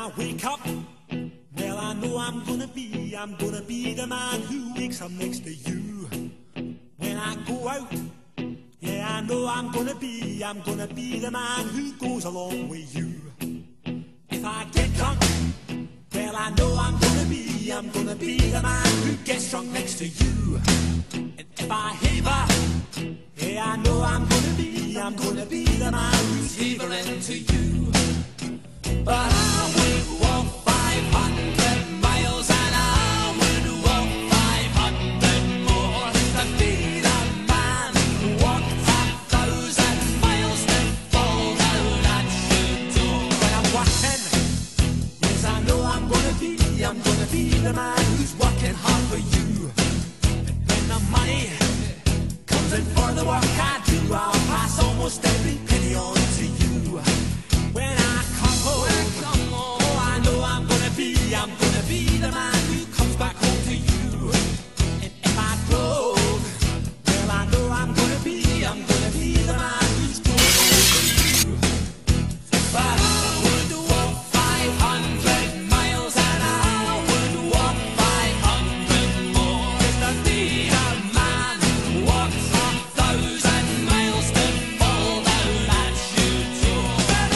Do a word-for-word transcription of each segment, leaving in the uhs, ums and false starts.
I wake up, well, I know I'm gonna be, I'm gonna be the man who wakes up next to you. When I go out, yeah, I know I'm gonna be, I'm gonna be the man who goes along with you. If I get drunk, well, I know I'm gonna be, I'm gonna be the man who gets drunk next to you. And if I haver, yeah, I know I'm gonna be, I'm gonna be the man who's havering to you. But I would walk five hundred miles and I would walk five hundred more to be the man who walked a thousand miles to fall down at your door. When I'm working, yes, I know I'm gonna be, I'm gonna be the man who's working hard for you. And when the money comes in for the work I do, I'll pass almost every penny on to you. When I come home, I'm gonna be the man who comes back home to you. And if I drove, well, I know I'm gonna be, I'm gonna be the man who's going home to you. But I would walk five hundred miles and I would walk five hundred more just to be the man who walks a thousand miles to fall down at your door.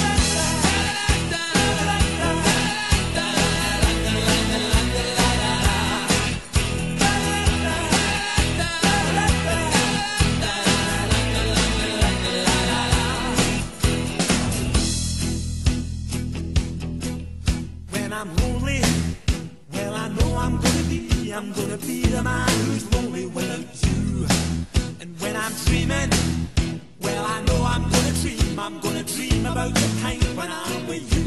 When I'm lonely, well, I know I'm gonna be, I'm gonna be the man who's lonely without you. And when I'm dreaming, well, I know I'm gonna dream, I'm gonna dream about the time when I'm with you.